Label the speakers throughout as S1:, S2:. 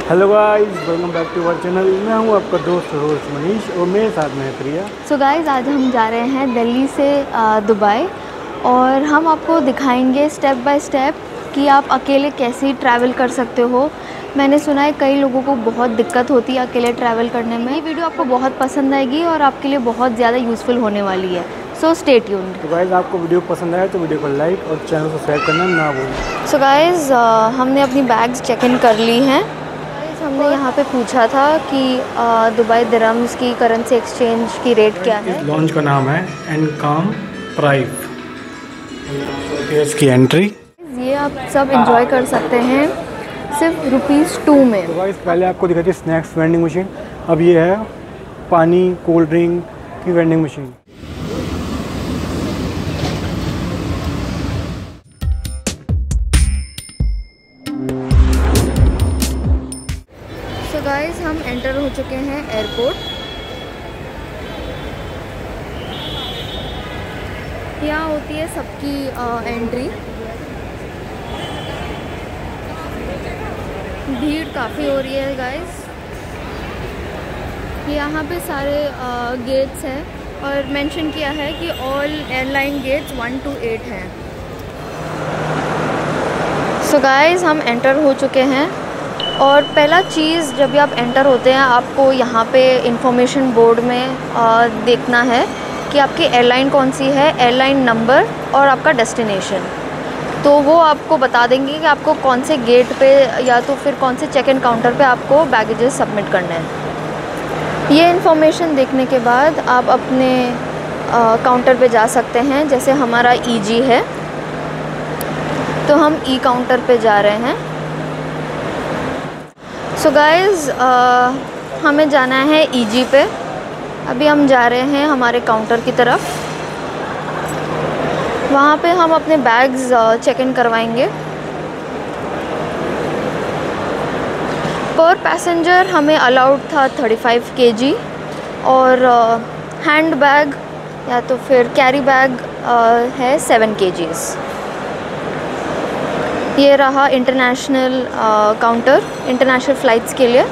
S1: Hello guys, welcome back to our channel. मैं हूं आपका दोस्त रोज मनीष और मेरे साथ में है प्रिया।
S2: सो गाइस, आज हम जा रहे हैं दिल्ली से दुबई और हम आपको दिखाएंगे स्टेप बाय स्टेप कि आप अकेले कैसे ट्रैवल कर सकते हो। मैंने सुना है कई लोगों को बहुत दिक्कत होती है अकेले ट्रैवल करने में। ये वीडियो आपको बहुत पसंद आएगी और आपके लिए बहुत ज़्यादा यूज़फुल होने वाली है। So stay tuned.
S1: तो गाइस, आपको वीडियो पसंद आया तो वीडियो को लाइक और चैनल को सब्सक्राइब करना ना भूलें।
S2: सो गाइस, हमने अपनी बैग्स चेक इन कर ली हैं। हमने यहाँ पे पूछा था कि दुबई दिरहम्स की करेंसी एक्सचेंज की रेट क्या है।
S1: इस लॉन्च का नाम है एनकॉम प्राइव। इसकी एंट्री
S2: ये आप सब इंजॉय कर सकते हैं सिर्फ ₹2 में।
S1: तो गाइस, पहले आपको दिखाई थी स्नैक्स वेंडिंग मशीन, अब ये है पानी कोल्ड ड्रिंक की वेंडिंग मशीन।
S2: सो गाइस, हम एंटर हो चुके हैं एयरपोर्ट। यहाँ होती है सबकी एंट्री। भीड़ काफ़ी हो रही है गाइस। यहाँ पे सारे गेट्स हैं और मेंशन किया है कि ऑल एयरलाइन गेट्स 1 to 8 हैं। सो गाइस, हम एंटर हो चुके हैं और पहला चीज़ जब भी आप एंटर होते हैं आपको यहाँ पे इंफॉर्मेशन बोर्ड में देखना है कि आपकी एयरलाइन कौन सी है, एयरलाइन नंबर और आपका डेस्टिनेशन। तो वो आपको बता देंगे कि आपको कौन से गेट पे या तो फिर कौन से चेक इन काउंटर पे आपको बैगेजेस सबमिट करने हैं। ये इन्फॉर्मेशन देखने के बाद आप अपने काउंटर पे जा सकते हैं। जैसे हमारा ईजी है तो हम ई काउंटर पे जा रहे हैं। सो गाइस, हमें जाना है ईजी पे। अभी हम जा रहे हैं हमारे काउंटर की तरफ। वहाँ पे हम अपने बैग्स चेक इन करवाएंगे। पर पैसेंजर हमें अलाउड था 35 kg और हैंड बैग या तो फिर कैरी बैग है 7 kgs। ये रहा इंटरनेशनल काउंटर इंटरनेशनल फ़्लाइट्स के लिए।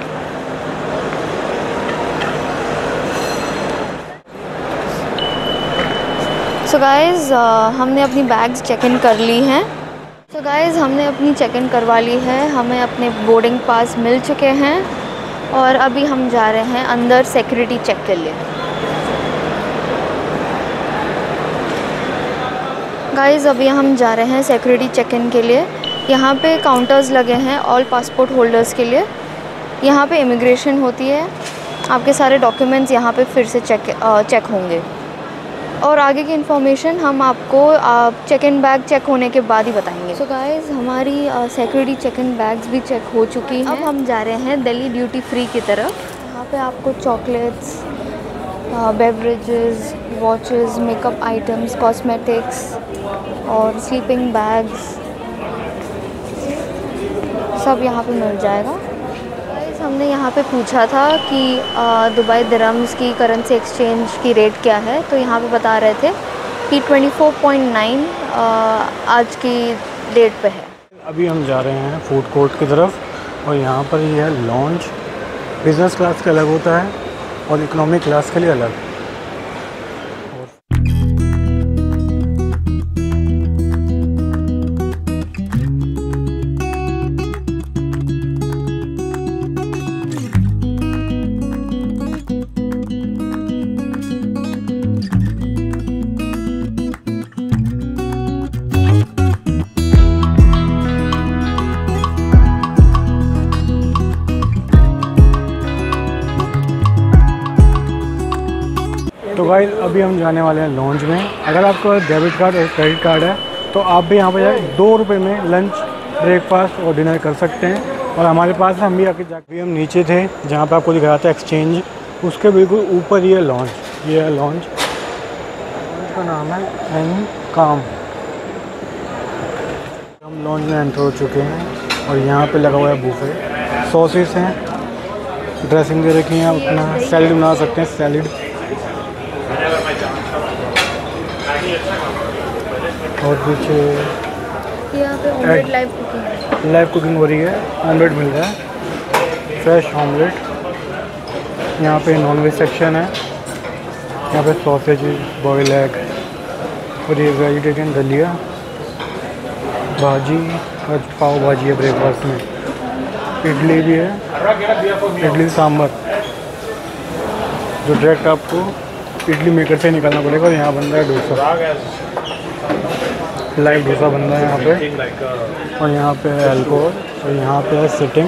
S2: सो गाइज़, हमने अपनी बैग्स चेक इन कर ली हैं। सो गाइज़, हमने अपनी चेक इन करवा ली है। हमें अपने बोर्डिंग पास मिल चुके हैं और अभी हम जा रहे हैं अंदर सिक्योरिटी चेक के लिए। गाइज़, अभी हम जा रहे हैं सिक्योरिटी चेक इन के लिए। यहाँ पे काउंटर्स लगे हैं ऑल पासपोर्ट होल्डर्स के लिए। यहाँ पे इमिग्रेशन होती है। आपके सारे डॉक्यूमेंट्स यहाँ पे फिर से चेक होंगे और आगे की इन्फॉर्मेशन हम आपको चेक इन बैग चेक होने के बाद ही बताएंगे। सो गाइज़, हमारी सिक्योरिटी चेक इन बैग्स भी चेक हो चुकी हैं। अब हम जा रहे हैं दिल्ली ड्यूटी फ्री की तरफ। यहाँ पे आपको chocolates, beverages, watches, makeup items, cosmetics और स्लीपिंग बैग्स सब यहाँ पे मिल जाएगा। गाइस, हमने यहाँ पे पूछा था कि दुबई दिरहम्स की करेंसी एक्सचेंज की रेट क्या है। तो यहाँ पे बता रहे थे कि 24.9 आज की डेट पे है।
S1: अभी हम जा रहे हैं फूड कोर्ट की तरफ और यहाँ पर ये है लॉन्च। बिज़नेस क्लास का अलग होता है और इकोनॉमिक क्लास के लिए अलग। तो गाइस, अभी हम जाने वाले हैं लॉन्च में। अगर आपका डेबिट कार्ड और क्रेडिट कार्ड है तो आप भी यहाँ पर 2 रुपये में लंच, ब्रेकफास्ट और डिनर कर सकते हैं। और हमारे पास हम भी आके जाके हम नीचे थे जहाँ पे आपको दिख रहा था एक्सचेंज, उसके बिल्कुल ऊपर ये लॉन्च। ये है लॉन्च का नाम है एनकॉम। हम लॉन्च में एंटर हो चुके हैं और यहाँ पे लगा हुआ है बूफे। सॉसेस हैं, ड्रेसिंग दे रखी है, अपना सैलड बना सकते हैं। सैलड और पीछे
S2: यहाँ पे ऑमलेट लाइव कुकिंग
S1: हो रही है, ऑमलेट मिल रहा है। Fresh omelette. यहाँ पे नॉनवेज सेक्शन है, यहाँ पे सॉसेज, बॉयल एग और ये वेजिटेरियन दलिया, भाजी और पाव भाजी है ब्रेकफास्ट में। इडली भी है, इडली सांभर, जो डायरेक्ट आपको इडली मेकर से निकालना पड़ेगा। और यहाँ बन रहा है डोसा, लाइव डोसा बन रहा है यहाँ पे। और यहाँ पे है अल्कोहल, और यहाँ पे है सिटिंग,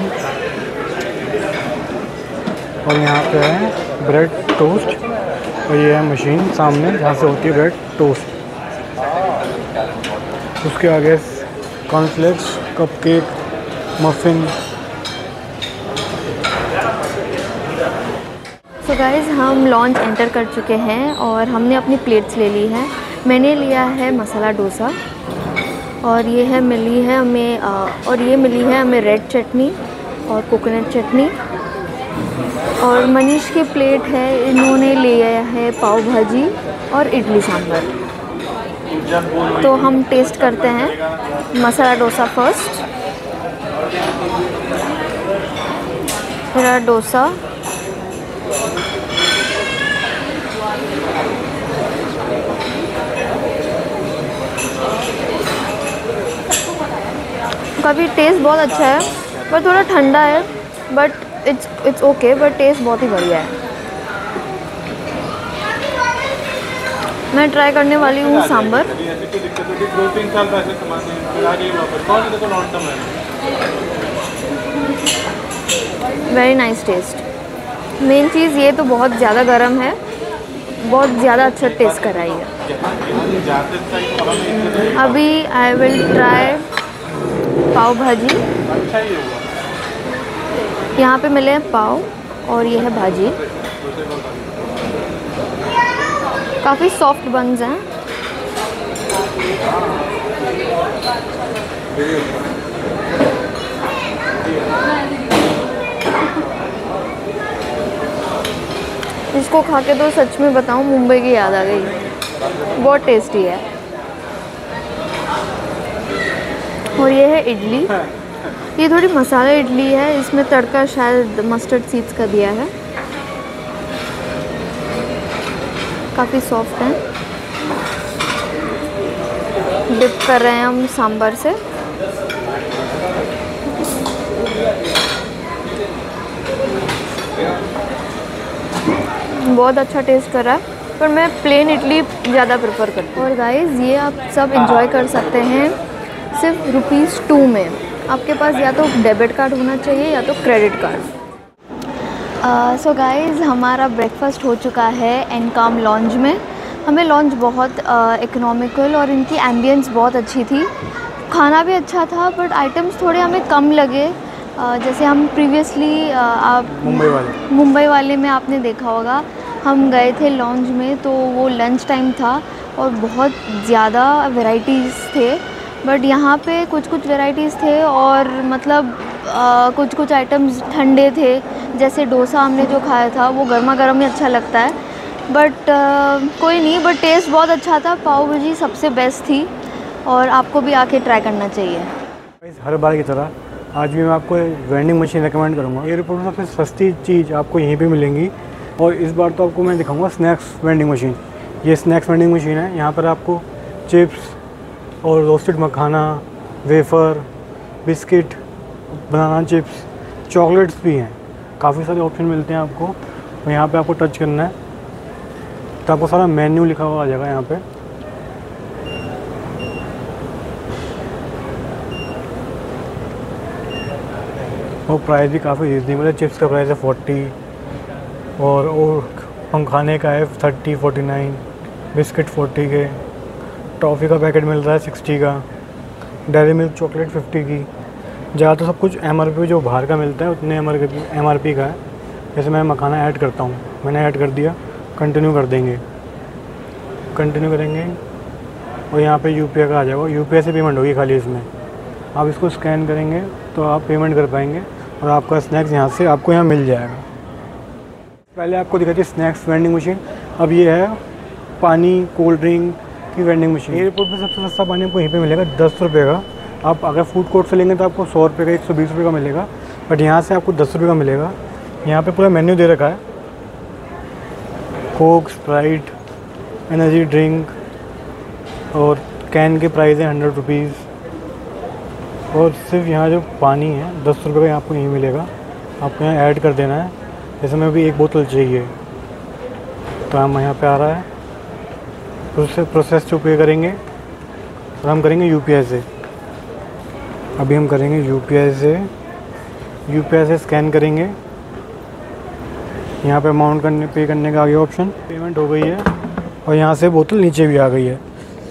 S1: और यहाँ पे है ब्रेड टोस्ट। और ये है मशीन सामने जहाँ से होती है ब्रेड टोस्ट। उसके आगे cornflakes, cupcake, muffin.
S2: So guys, हम लॉन्च एंटर कर चुके हैं और हमने अपनी प्लेट्स ले ली है। मैंने लिया है मसाला डोसा, और ये है मिली है हमें और ये मिली है हमें रेड चटनी और कोकोनट चटनी। और मनीष की प्लेट है, इन्होंने लिया है पाव भाजी और इडली सांभर। तो हम टेस्ट करते हैं मसाला डोसा फर्स्ट। मेरा डोसा काफ़ी टेस्ट बहुत अच्छा है, पर थोड़ा ठंडा है, but it's okay, but taste बहुत ही बढ़िया है। मैं ट्राई करने वाली हूँ sambar. Very nice taste. Main चीज़ ये तो बहुत ज़्यादा गर्म है, बहुत ज़्यादा अच्छा टेस्ट कर रही है। अभी आई विल ट्राई पाव भाजी। यहाँ पे मिले हैं पाव और ये है भाजी। काफ़ी सॉफ्ट बन्स हैं। इसको खा के तो सच में बताऊँ मुंबई की याद आ गई। बहुत टेस्टी है। और ये है इडली। ये थोड़ी मसाला इडली है, इसमें तड़का शायद मस्टर्ड सीड्स का दिया है। काफ़ी सॉफ्ट है। डिप कर रहे हैं हम सांभर से। बहुत अच्छा टेस्ट कर रहा है, पर मैं प्लेन इडली ज़्यादा प्रेफर करती हूँ। और गाइस, ये आप सब इंजॉय कर सकते हैं सिर्फ ₹2 में। आपके पास या तो डेबिट कार्ड होना चाहिए या तो क्रेडिट कार्ड। सो गाइस, हमारा ब्रेकफास्ट हो चुका है एनकॉम लॉन्ज में। हमें लॉन्ज बहुत इकोनॉमिकल और इनकी एम्बियंस बहुत अच्छी थी। खाना भी अच्छा था, बट आइटम्स थोड़े हमें कम लगे। जैसे हम प्रीवियसली आप मुंबई वाले में आपने देखा होगा, हम गए थे लॉन्ज में, तो वो लंच टाइम था और बहुत ज़्यादा वैरायटीज़ थे। बट यहाँ पे कुछ कुछ वैरायटीज़ थे, और मतलब कुछ कुछ आइटम्स ठंडे थे। जैसे डोसा हमने जो खाया था वो गर्मा गर्म ही अच्छा लगता है, बट कोई नहीं, बट टेस्ट बहुत अच्छा था। पाव भाजी सबसे बेस्ट थी, और आपको भी आके ट्राई करना चाहिए।
S1: हर बार की तरह आज भी मैं आपको वेंडिंग मशीन रेकमेंड करूँगा। एयरपोर्ट में सबसे सस्ती चीज़ आपको यहीं पे मिलेंगी, और इस बार तो आपको मैं दिखाऊंगा स्नैक्स वेंडिंग मशीन। ये स्नैक्स वेंडिंग मशीन है। यहाँ पर आपको चिप्स और रोस्टेड मखाना, wafer, biscuit, banana chips, chocolates भी हैं। काफ़ी सारे ऑप्शन मिलते हैं आपको। और यहाँ पे आपको टच करना है तो आपको सारा मेन्यू लिखा हुआ आ जाएगा यहाँ पे। और प्राइस भी काफ़ी रीजनेबल है। चिप्स का प्राइस है 40, और मखाने का है 30, 49, बिस्किट 40 के, टॉफ़ी का पैकेट मिल रहा है 60 का, डेयरी मिल्क चॉकलेट 50 की। ज़्यादातर सब कुछ MRP जो बाहर का मिलता है उतने MRP का है। जैसे मैं मखाना ऐड करता हूँ, मैंने ऐड कर दिया, कंटिन्यू कर देंगे, कंटिन्यू करेंगे, और यहाँ पे UPI का आ जाएगा। UPI से पेमेंट होगी खाली इसमें। आप इसको स्कैन करेंगे तो आप पेमेंट कर पाएंगे, और आपका स्नैक्स यहाँ से आपको यहाँ मिल जाएगा। पहले आपको दिखाई थी स्नैक्स वेंडिंग मशीन, अब ये है पानी कोल्ड ड्रिंक की वेंडिंग मशीन। एयरपोर्ट पे सबसे सस्ता पानी आपको यहीं पे मिलेगा 10 रुपये का। आप अगर फूड कोर्ट से लेंगे तो आपको 100 रुपये का, 120 रुपये का मिलेगा। बट यहाँ से आपको 10 रुपये का मिलेगा। यहाँ पे पूरा मेन्यू दे रखा है, कोक, स्प्राइट, एनर्जी ड्रिंक, और कैन के प्राइस है 100 रुपीज़। और सिर्फ यहाँ जो पानी है 10 रुपये का आपको यहीं मिलेगा, आपको यहाँ ऐड कर देना है। जैसे मैं भी एक बोतल चाहिए तो हम यहाँ पे आ रहा है, प्रोसेस जो पे करेंगे और हम करेंगे यूपीआई से। अभी हम करेंगे यूपीआई से स्कैन करेंगे। यहाँ पे अमाउंट पे करने का आ गया ऑप्शन, पेमेंट हो गई है और यहाँ से बोतल नीचे भी आ गई है।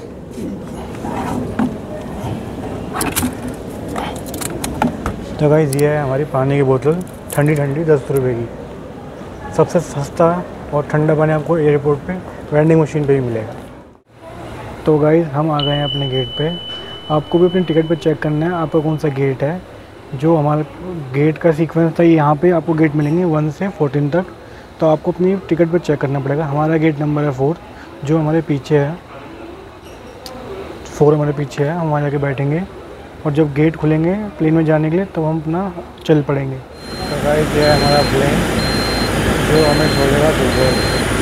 S1: तो गाइस ये है हमारी पानी की बोतल, ठंडी 10 रुपये की। सबसे सस्ता और ठंडा पानी आपको एयरपोर्ट पे वेंडिंग मशीन पे ही मिलेगा। तो गाइस हम आ गए हैं अपने गेट पे। आपको भी अपने टिकट पे चेक करना है आपका कौन सा गेट है। जो हमारा गेट का सीक्वेंस था, यहाँ पे आपको गेट मिलेंगे 1 से 14 तक। तो आपको अपनी टिकट पे चेक करना पड़ेगा। हमारा गेट नंबर है 4, जो हमारे पीछे है। 4 हमारे पीछे है, हम वहाँ जाके बैठेंगे और जब गेट खुलेंगे प्लेन में जाने के लिए तो हम अपना चल पड़ेंगे। तो गाइस ये है हमारा प्लेन जो हमें छोड़ेगा दुबई।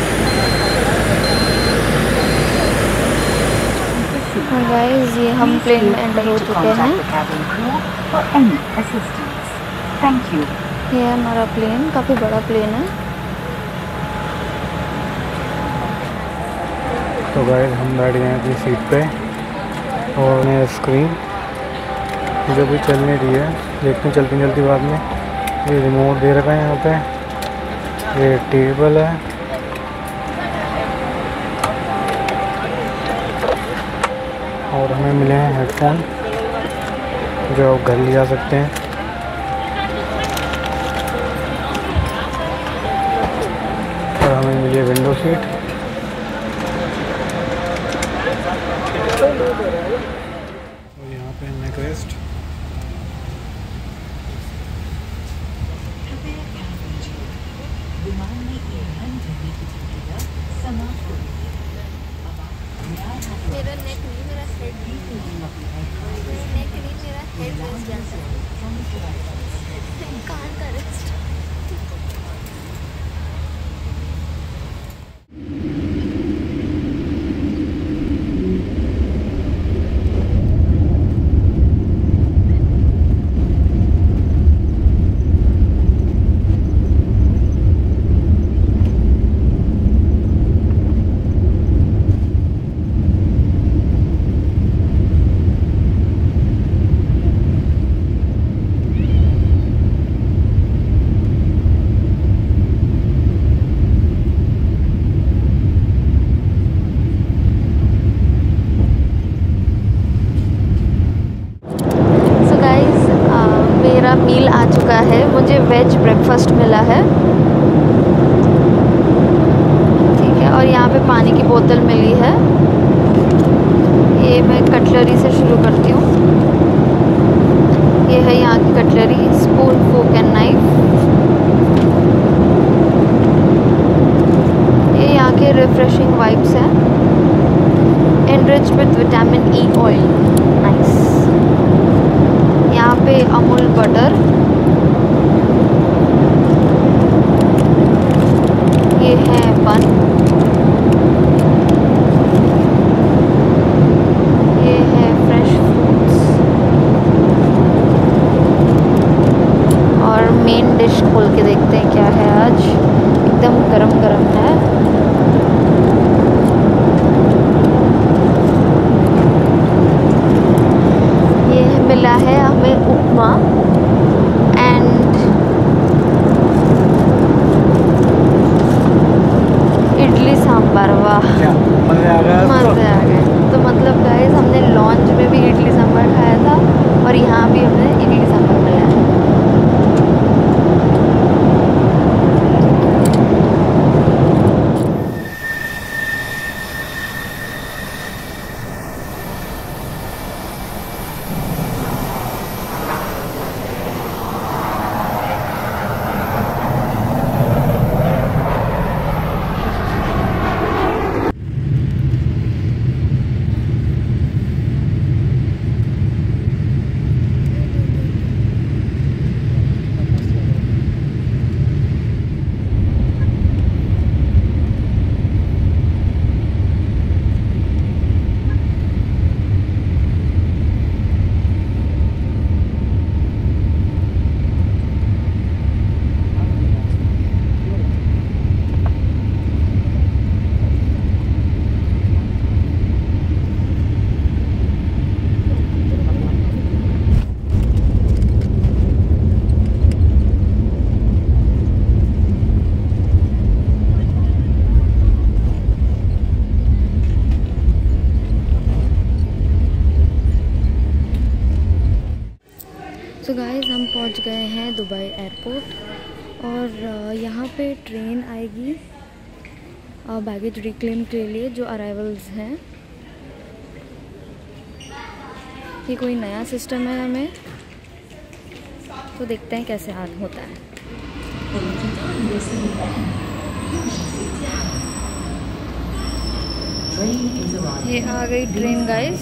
S2: गाइस ये हम प्लेन में एंटर हो चुके हैं। ये है हमारा प्लेन, काफ़ी बड़ा प्लेन है।
S1: तो गाइस हम बैठ गए हैं अपनी सीट पे और ये स्क्रीन जो भी चल नहीं रही है, देखते हैं चलती चलती बाद में। ये रिमोट दे रखा है यहाँ पे, ये टेबल है और हमें मिले हैं हेडफोन जो आप घर ले जा सकते हैं। और हमें मिली है विंडो सीट। और यहाँ पे नेक रेस्ट।
S2: मेरा नेक नहीं, मेरा हेड, मेरा नेक नहीं, मेरा हेड रेस्ट जाता है, कान का रेस्ट। मेरा मील आ चुका है, मुझे वेज ब्रेकफास्ट मिला है, ठीक है। और यहाँ पे पानी की बोतल मिली है। ये मैं कटलरी से शुरू करती हूँ। ये है यहाँ की cutlery, spoon, fork and knife. ये यहाँ के रिफ्रेशिंग वाइब्स हैं, enriched with vitamin E oil, nice. यहाँ पे अमूल बटर, ये है बन, ये है फ्रेश फ्रूट्स और मेन डिश खोल के देखते हैं क्या है आज। एकदम गरम गरम है। ये मिला है हमें उपमा एंड इडली सांभर। वाह,
S1: मज़े आ गए।
S2: मज़े आ गए। तो मतलब गाइस हमने लॉन्च में भी इडली सांभर खाया था और यहाँ भी हमने इडली सांभर मिला है। एयरपोर्ट और यहाँ पे ट्रेन आएगी बैगेज रिक्लेम के लिए जो अराइवल्स हैं। ये कोई नया सिस्टम है हमें, तो देखते हैं कैसे हाल होता है। ये आ गई ट्रेन गाइस।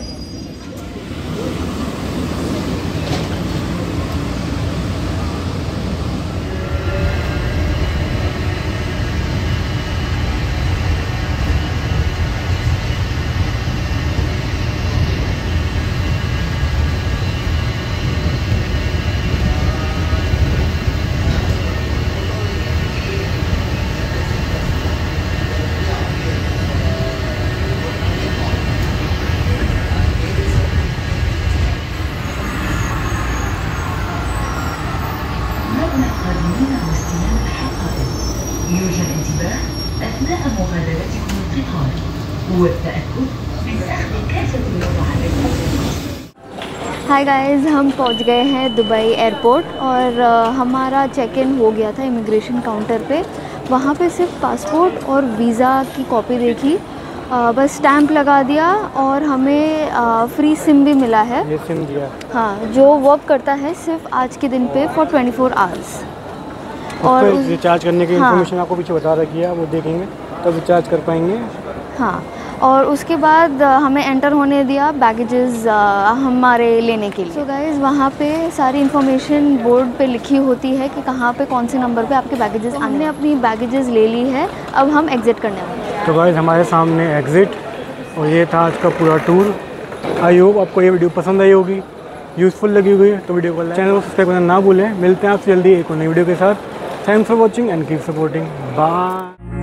S3: يوجد انتباه أثناء مغادرتكم القطار والتأكد من أخذ كافة المتحركات।
S2: हाय गाइस, हम पहुंच गए हैं दुबई एयरपोर्ट और हमारा चेक इन हो गया था इमिग्रेशन काउंटर पे। वहाँ पे सिर्फ पासपोर्ट और वीज़ा की कॉपी देखी, बस स्टैंप लगा दिया और हमें फ्री सिम भी मिला है।
S1: ये सिम दिया,
S2: हाँ, जो वर्क करता है सिर्फ आज के दिन पे फॉर 24 आवर्स। और
S1: रिचार्ज करने की इन्फॉर्मेशन आपको पीछे बता रखी है, वो देखेंगे तब रिचार्ज कर पाएंगे।
S2: हाँ, और उसके बाद हमें एंटर होने दिया बैगेजेस हमारे लेने के लिए। सो गाइस, वहाँ पे सारी इन्फॉर्मेशन बोर्ड पे लिखी होती है कि कहाँ पे कौन से नंबर पे आपके बैगेजेस आने। हमने अपनी बैगेजेस ले ली है, अब हम एग्ज़िट करने वाले हैं।
S1: तो गाइस, हमारे सामने एग्ज़िट, और ये था आज का पूरा टूर। आई होप आपको ये वीडियो पसंद आई होगी, यूज़फुल लगी हुई है तो वीडियो को लाइक, चैनल को सब्सक्राइब करना ना भूलें। मिलते हैं आपसे जल्दी एक और नई वीडियो के साथ। Thanks for watching and keep supporting. Bye.